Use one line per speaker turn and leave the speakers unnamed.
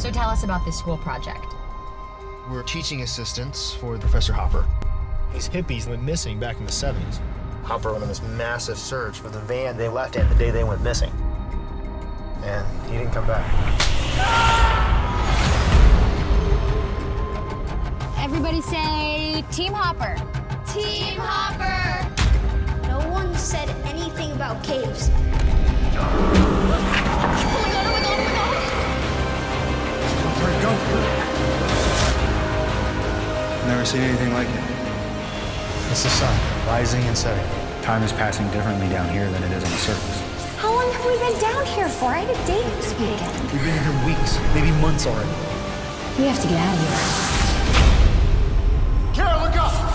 So tell us about this school project.
We're teaching assistants for Professor Hopper.
These hippies went missing back in the 70s.
Hopper went on this massive search for the van they left in the day they went missing. And he didn't come back.
Everybody say, Team Hopper.
Team Hopper! No one said anything about caves.
Oh my God, oh my God, oh my God!
Where'd it go?
Never seen anything like it.
It's the sun, rising and setting.
Time is passing differently down here than it is on the surface.
How long have we been down here for? I had a date this weekend.
We've been here weeks, maybe months already.
We have to get out of here.
Kara, look up!